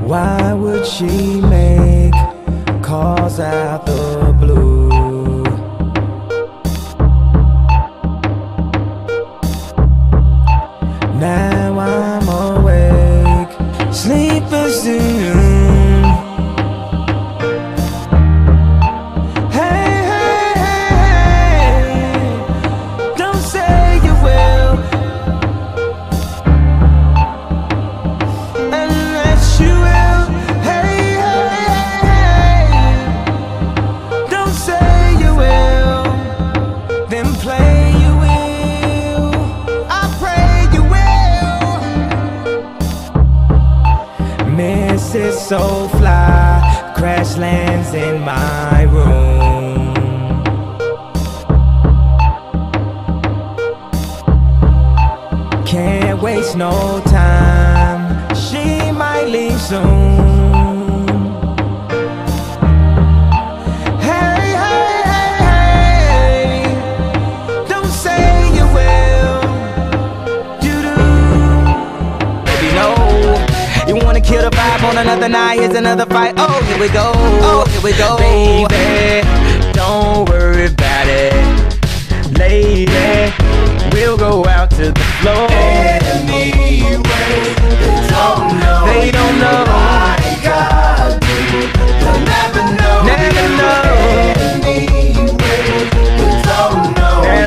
Why would she make calls out the blue? Now I'm awake, sleeping soon. Hey, hey, hey, hey, don't say you will, unless you will. Hey, hey, hey, don't say you will, then play you will. I pray you will. Mrs. Soulfly crash lands in my room. Can't waste no time, she might leave soon. Hey, hey, hey, hey, don't say you will. You do. Baby, no, you wanna kill the vibe on another night, here's another fight. Oh, here we go, oh, here we go. Baby, don't worry about it. Lady, we'll go out to the floor. Anyway,